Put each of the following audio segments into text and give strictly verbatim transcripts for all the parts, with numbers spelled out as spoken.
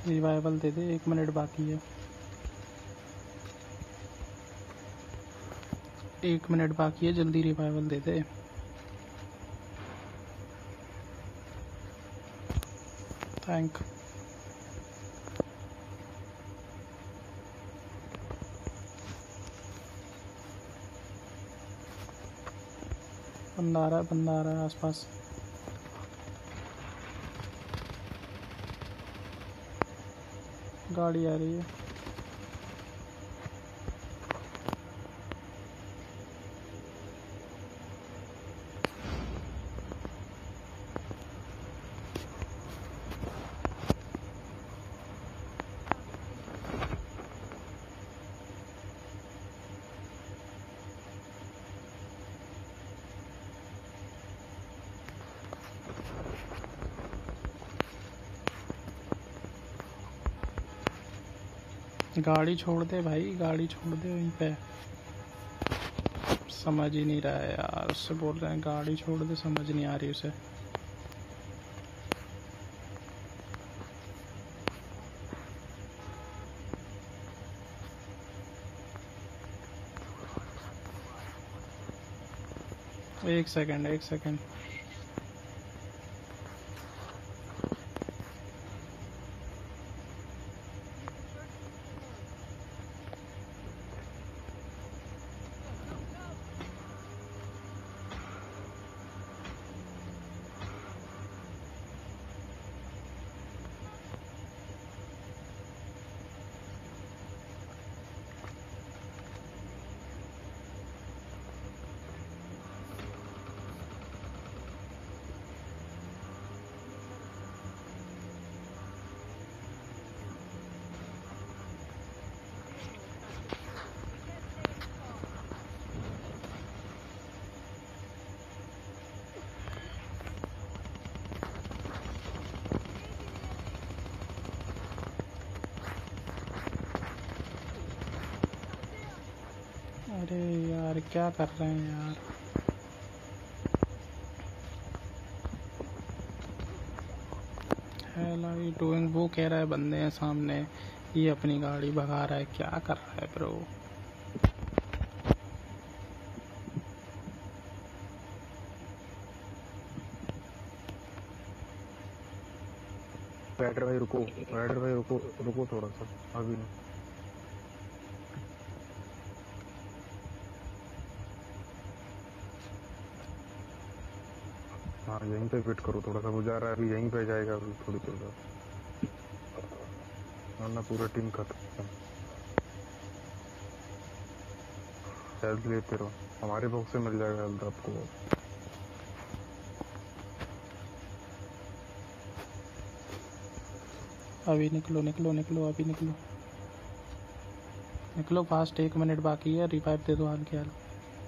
Revival दे दे, एक minute बाकी है। एक मिनट बाकी है, जल्दी रिवाइवल दे दे। थैंक। बंदा आ रहा है, बंदा आ रहा है आसपास। गाड़ी आ रही है। गाड़ी छोड़ दे भाई, गाड़ी छोड़ दे वहीं पे। समझ ही नहीं रहा है यार, उससे बोल रहे हैं गाड़ी छोड़ दे, समझ नहीं आ रही उसे। एक सेकंड, एक सेकंड। अरे यार क्या कर रहे हैं यार। हेलो ये डूइंग, वो कह रहा है बंदे हैं सामने, ये अपनी गाड़ी भगा रहा है, क्या कर रहा है ब्रो। राइडर भाई रुको, राइडर भाई रुको, रुको थोड़ा सा, अभी नहीं। हाँ यहीं पे वेट करो थोड़ा सा, वो जा रहा है अभी, यहीं पे जाएगा अभी थोड़ी देर बाद, वरना पूरा टीम खत्म। हेल्थ लेते रहो, हमारे बॉक्स से मिल जाएगा हेल्थ आपको। अभी निकलो निकलो निकलो, अभी निकलो निकलो फास्ट, एक मिनट बाकी है, रिवाइव दे दो हाल के हाल।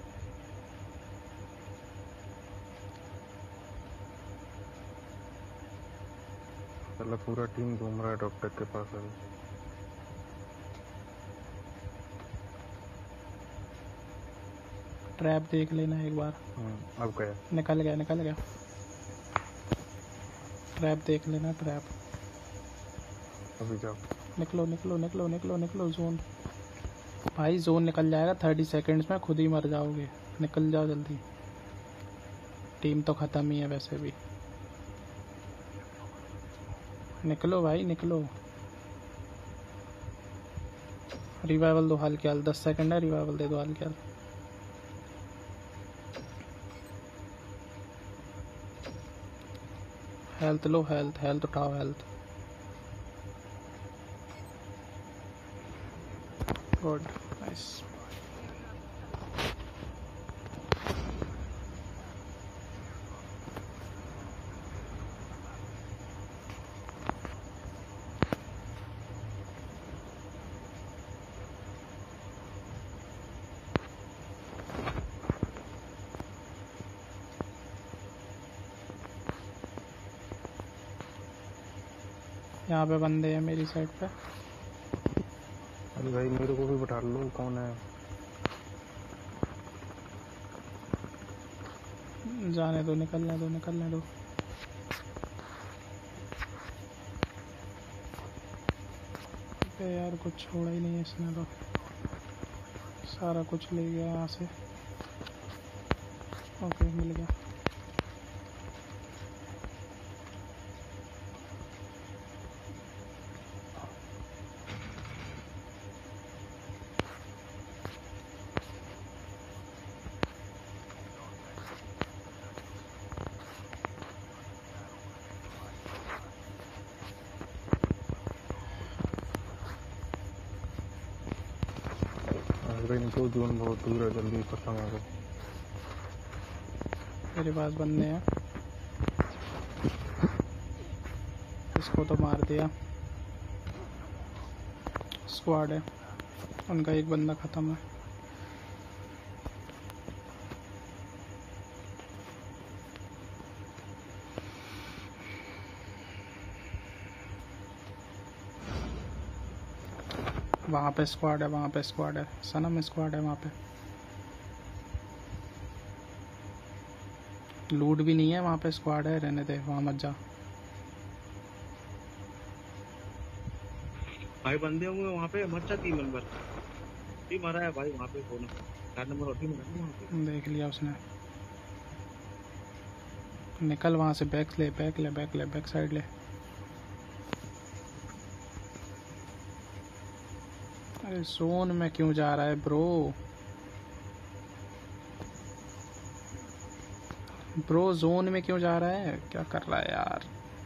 चलो पूरा टीम घूम रहा है डॉक्टर के पास अभी। ट्रैप देख लेना एक बार। अब गया, निकल गया निकल गया। ट्रैप देख लेना, ट्रैप। अभी जाओ, निकलो निकलो निकलो निकलो निकलो, जोन भाई, जोन निकल जाएगा थर्टी सेकेंड्स में, खुद ही मर जाओगे। निकल जाओ जल्दी, टीम तो ख़त्म ही है वैसे भी। निकलो भाई निकलो। रिवाइवल दो हाल के हाल, दस सेकंड है, रिवाइवल दे दो हाल के हाल। हेल्थ लो, हेल्थ हेल्थ उठाओ, हेल्थ। Good, nice. यहाँ पे बंदे हैं मेरी साइड पे। अरे भाई मेरे को भी बैठा लो, कौन है? जाने दो, निकलने दो निकलने दो। अबे यार कुछ छोड़ा ही नहीं है इसने तो, सारा कुछ ले गया यहाँ से। ओके मिल गया। अरे इनको जोन बहुत दूर है, जल्दी खत्म आ गए। मेरे पास बंदे हैं, इसको तो मार दिया। स्क्वाड है उनका, एक बंदा खत्म है। वहाँ पे स्क्वाड है, वहाँ पे स्क्वाड है सनम, स्क्वाड है वहाँ पे। लूट भी नहीं है वहाँ पे, स्क्वाड है, रहने दे, वहाँ मत जा। भाई बंदे होंगे वहाँ पे, मत जा। तीन नंबर भी मारा है भाई वहाँ पे, कौन चार नंबर और भी मारा है वहाँ पे। देख लिया उसने। निकल वहाँ से, बैक ले बैक ले बैक ले बैक साइड ले। अरे जोन में क्यों जा रहा है ब्रो? ब्रो जोन में क्यों जा रहा है, क्या कर रहा है यार?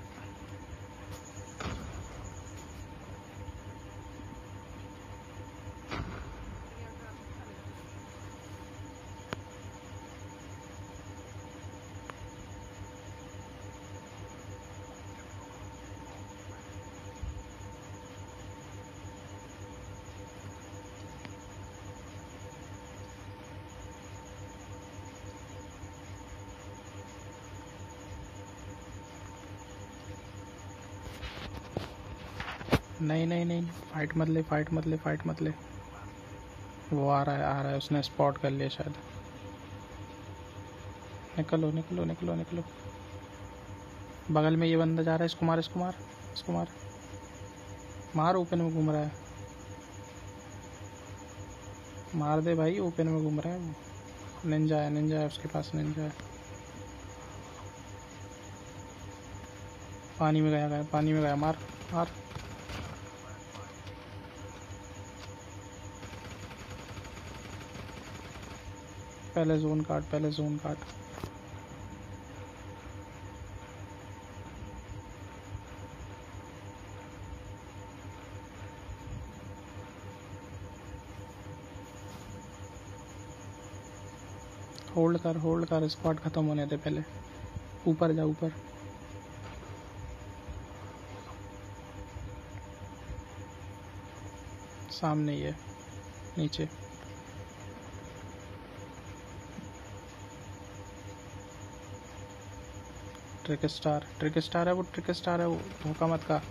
नहीं नहीं नहीं, फाइट मत ले, फाइट मत ले, फाइट मत ले। वो आ रहा है, आ रहा है, उसने स्पॉट कर लिया शायद। निकलो निकलो निकलो निकलो। बगल में ये बंदा जा रहा है, इसको मार, इसको मार, इसको मार मार। ओपन में घूम रहा है, मार दे भाई, ओपन में घूम रहा है वो। निंजा है, निंजा है उसके पास, निंजा है। पानी में गया गया पानी में गया, मार मार। पहले जोन काट, पहले जोन काट। होल्ड कर, होल्ड कर, स्क्वाड खत्म होने दे पहले। ऊपर जा, ऊपर। सामने ही है, नीचे। ट्रिक स्टार, ट्रिक स्टार है वो, ट्रिक स्टार है वो, धोखा मत का।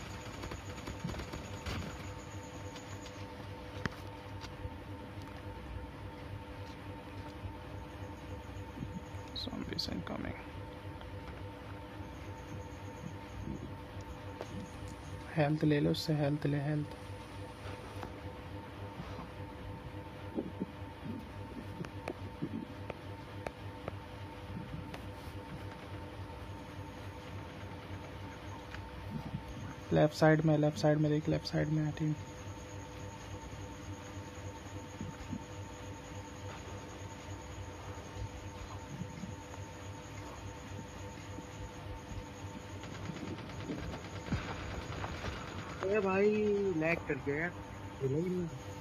Zombies incoming. हेल्थ ले लो उससे, हेल्थ ले, हेल्थ। लेफ्ट साइड में, लेफ्ट साइड में देख, लेफ्ट साइड में है टीम। अरे भाई लैग कर गया यार, हिला ही नहीं।